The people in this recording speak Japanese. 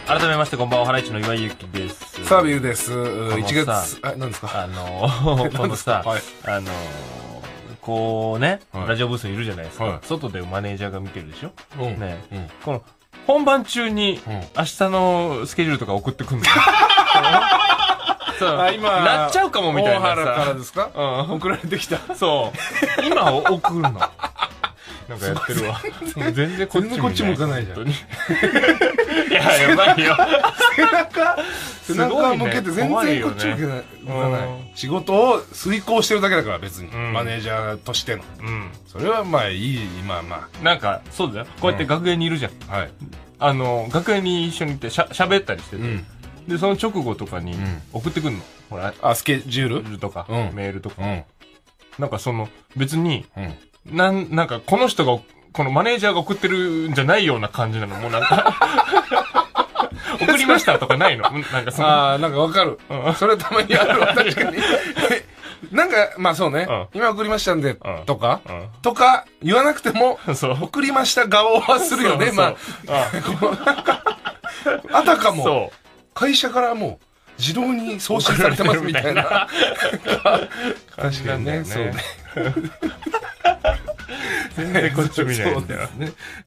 改めましてこんばんは、ハライチの岩井ゆきです。 サービューです。1 月、 何ですか？ このさ、 はい、 こうね、 はい、 ラジオブースにいるじゃないですか。 はい、 外でマネージャーが見てるでしょ、ね、この、本番中に、明日のスケジュールとか送ってくんのよ。今、なっちゃうかもみたいなさ。 大原からですか？送られてきた。 そう。今送るの。なんかやってるわ。全然こっち向かないじゃん。いや、やばいよ。 背中向けて全然こっち向けない。仕事を遂行してるだけだから別に。マネージャーとしての。それはまあいい、まあまあ。 なんか、そうだよ。こうやって楽屋にいるじゃん。はい。楽屋に一緒にいて喋ったりしてて。で、その直後とかに送ってくんの。ほら。 スケジュールとか、メールとか。なんか別に、なんか、この人が、このマネージャーが送ってるんじゃないような感じなの。もうなんか、送りましたとかないの。なんかなんかわかる。それたまにあるわ、確かに。なんか、まあそうね。今送りましたんで、とか言わなくても、送りました顔はするよね、まあ。あたかも、会社からもう、自動に送信されてますみたいな。確かにね、そうね。 全然こっち見ないんだよね。